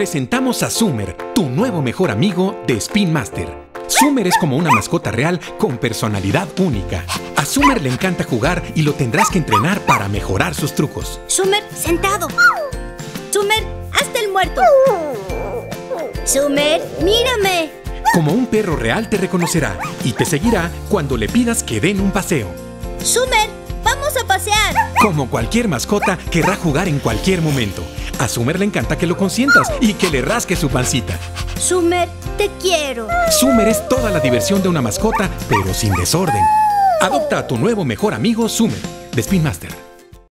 Presentamos a Summer, tu nuevo mejor amigo de Spin Master. Summer es como una mascota real con personalidad única. A Summer le encanta jugar y lo tendrás que entrenar para mejorar sus trucos. Summer, sentado. Summer, hazte el muerto. Summer, mírame. Como un perro real te reconocerá y te seguirá cuando le pidas que den un paseo. Summer, vamos a pasear. Como cualquier mascota, querrá jugar en cualquier momento. A Summer le encanta que lo consientas y que le rasques su pancita. Summer, te quiero. Summer es toda la diversión de una mascota, pero sin desorden. Adopta a tu nuevo mejor amigo Summer, de Spin Master.